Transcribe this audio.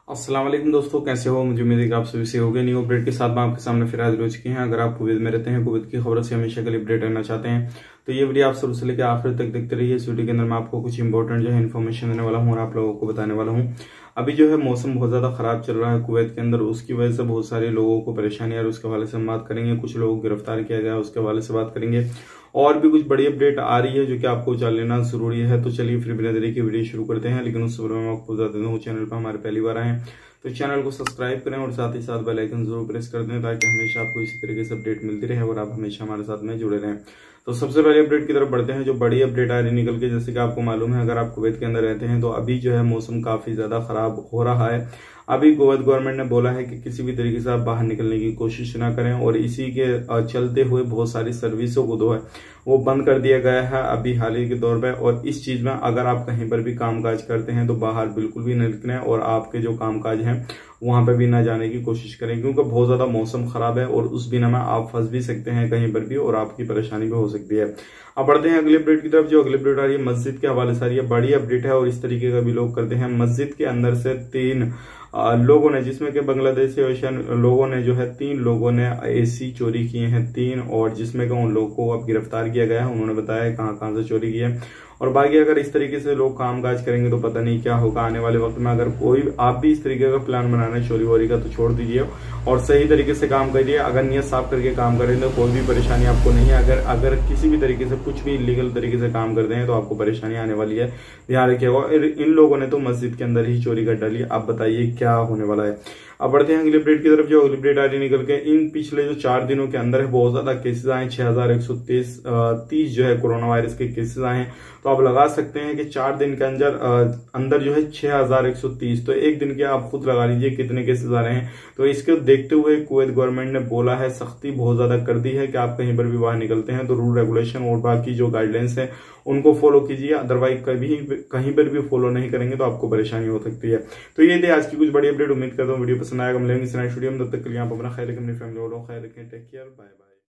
अस्सलाम वालेकुम दोस्तों, कैसे हो? मुझे उम्मीद है कि आप सभी से हो गए। न्यू अपडेट के साथ मैं आपके सामने फिर हाजिर हो चुके हैं। अगर आप कुवैत में रहते हैं, कुवैत की खबरों से हमेशा के लिए अपडेट रहना चाहते हैं तो ये वीडियो आप शुरू से लेकर आखिर तक देखते रहिए। इस वीडियो के अंदर मैं आपको कुछ इंपॉर्टेंट जो है इन्फॉर्मेशन देने वाला हूँ और आप लोगों को बताने वाला हूँ। अभी जो है मौसम बहुत ज्यादा खराब चल रहा है कुवैत के अंदर, उसकी वजह से बहुत सारे लोगों को परेशानी आ रही है। उसके हवाले से हम बात करेंगे। कुछ लोगों को गिरफ्तार किया गया, उसके हवाले से बात करेंगे। और भी कुछ बड़ी अपडेट आ रही है जो कि आपको जान लेना जरूरी है। तो चलिए फिर बिना देरी की वीडियो शुरू करते हैं। लेकिन उससे पहले मैं आपको बता देता हूँ, चैनल पर हमारे पहली बार आए तो चैनल को सब्सक्राइब करें और साथ ही साथ बेल आइकन जरूर प्रेस कर दें ताकि हमेशा आपको इसी तरीके से अपडेट मिलती रहे और आप हमेशा हमारे साथ में जुड़े रहें। तो सबसे पहले अपडेट की तरफ बढ़ते हैं। जो बड़ी अपडेट आ रही निकल के, जैसे कि आपको मालूम है, अगर आप कुवैत के अंदर रहते हैं तो अभी जो है मौसम काफी ज्यादा खराब हो रहा है। अभी कुवैत गवर्नमेंट ने बोला है कि किसी भी तरीके से आप बाहर निकलने की कोशिश ना करें और इसी के चलते हुए बहुत सारी सर्विसों को जो है वो बंद कर दिया गया है अभी हाल ही के दौर पे। और इस चीज में अगर आप कहीं पर भी कामकाज करते हैं तो बाहर बिल्कुल भी न निकलें और आपके जो कामकाज हैं वहां पे भी ना जाने की कोशिश करें, क्योंकि बहुत ज्यादा मौसम खराब है और उस बिना में आप फंस भी सकते हैं कहीं पर भी और आपकी परेशानी भी हो सकती है। अब बढ़ते हैं अगली अपडेट की तरफ। जो अगली अपडेट आ रही है मस्जिद के हवाले से आ रही है। बड़ी अपडेट है और इस तरीके का भी लोग करते हैं। मस्जिद के अंदर से 3 लोगों ने, जिसमें कि बांग्लादेशी एशियन लोगों ने जो है 3 लोगों ने एसी चोरी किए हैं 3, और जिसमें कि उन लोगों को अब गिरफ्तार किया गया है। उन्होंने बताया कहां कहां से चोरी की है। और बाकी अगर इस तरीके से लोग कामकाज करेंगे तो पता नहीं क्या होगा आने वाले वक्त में। अगर कोई आप भी इस तरीके का प्लान बनाना है चोरी वोरी का तो छोड़ दीजिए और सही तरीके से काम करिए। अगर नियत साफ करके काम करें तो कोई भी परेशानी आपको नहीं है। अगर किसी भी तरीके से कुछ भी इलीगल तरीके से काम करते हैं तो आपको परेशानी आने वाली है, ध्यान रखिएगा। इन लोगों ने तो मस्जिद के अंदर ही चोरी कर डाली। आप बताइए क्या होने वाला है। अब बढ़ते हैं अगली अपडेट की तरफ। जो अगली अपडेट आ रही निकल के, इन पिछले जो 4 दिनों के अंदर है बहुत ज्यादा केसेस आए। 6130 जो है कोरोना वायरस के केसेस आए हैं। तो आप लगा सकते हैं कि 4 दिन के अंदर जो है 6130, तो एक दिन के आप खुद लगा लीजिए कितने केसेस आ रहे हैं। तो इसको देखते हुए कुवैत गवर्नमेंट ने बोला है, सख्ती बहुत ज्यादा कर दी है कि आप कहीं पर भी बाहर निकलते हैं तो रूल रेगुलेशन और बाकी जो गाइडलाइंस है उनको फॉलो कीजिए। अदरवाइज कहीं पर भी फॉलो नहीं करेंगे तो आपको परेशानी हो सकती है। तो ये थी आज की कुछ बड़ी अपडेट। उम्मीद करता हूँ वीडियो पसंद आएगा। मिलेंगे नेक्स्ट वीडियो में, तब तक के लिए आप अपना ख्याल रखें, अपनी फैमिली वालों का ख्याल रखें। Take care, bye bye.